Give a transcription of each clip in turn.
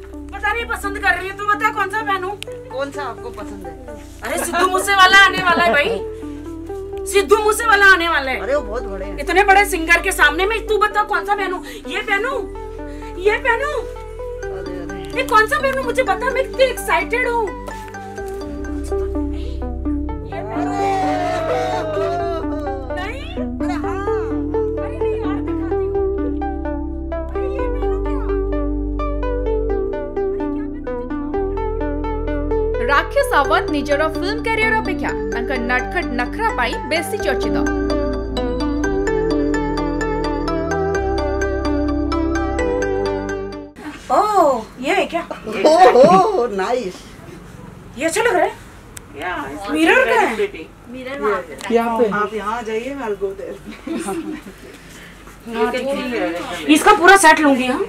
पता नहीं पसंद कर रही है, तू बता कौन सा पहनूं? कौन सा आपको पसंद है? अरे सिद्धू मूसेवाला आने वाला है भाई, सिद्धू मूसेवाला आने वाला है। अरे वो बहुत बड़े हैं। इतने बड़े सिंगर के सामने में तू बता कौन सा पहनूं? ये पहनूं, ये पहनूं, ये कौन सा पहनूं? मुझे बता, मैं कितनी एक्साइटेड हूँ। राखी सावंत निजर फिल्म कैरियर अपेक्षा नटखट नखरा पाई बेसी चर्चित। ओह, ये है क्या? ओह नाइस, ये अच्छा लग रहा है। मिरर का है? मिरर वहाँ पे यहाँ पे आप यहाँ जाइए, I'll go there। इसका पूरा सेट लूंगी। हाँ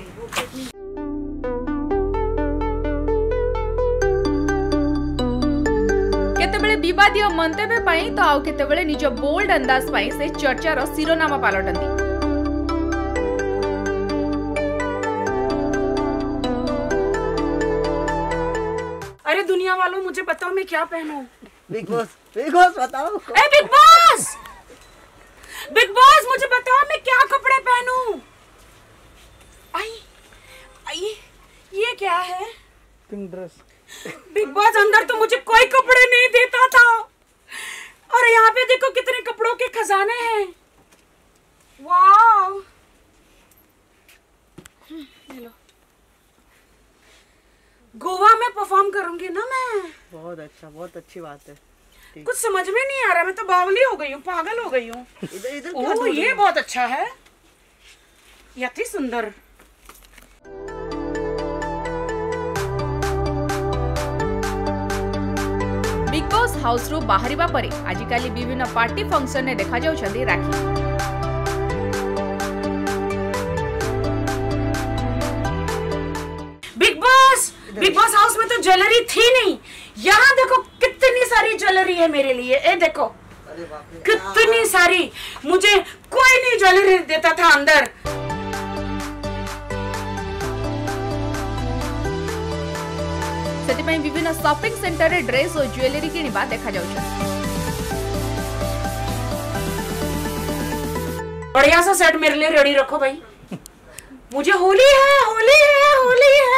केतेबेले विवादीय मंतव्य पाई तो आउ केतेबेले निज बोल्ड अंदाज पाई से चर्चार शिरोनामा पालटंती। अरे दुनिया वालों, मुझे बताओ मैं क्या पहनूं? बिग बॉस बताओ। ए बिग बॉस, बिग बॉस मुझे बताओ मैं क्या कपड़े पहनूं? आई आई, ये क्या है? Pink dress. बिग बॉस अंदर तो मुझे कोई कपड़े नहीं देता था, और यहाँ पे देखो कितने कपड़ों के खजाने हैं। वाव, लो गोवा में परफॉर्म करूंगी ना मैं। बहुत अच्छा, बहुत अच्छी बात है। कुछ समझ में नहीं आ रहा, मैं तो बावली हो गई हूँ, पागल हो गई हूँ। इधर ओह, ये बहुत अच्छा है, ये अति सुंदर। बिग बॉस हाउस रु बाहरिबा परे आजिकाली विभिन्न पार्टी फंक्शन ने देखा जाउछंदी राखी। बिग बॉस हाउस में तो ज्वेलरी थी नहीं, यहाँ देखो कितनी सारी ज्वेलरी है मेरे लिए। ए देखो कितनी सारी, मुझे कोई नहीं ज्वेलरी देता था अंदर। सेतिपई विभिन्न शॉपिंग सेंटर रे ड्रेस और ज्वेलरी किनिबा देखा जाउछ। बढ़िया सा सेट मेरे लिए रेडी रखो भाई, मुझे होली है, होली है, होली है।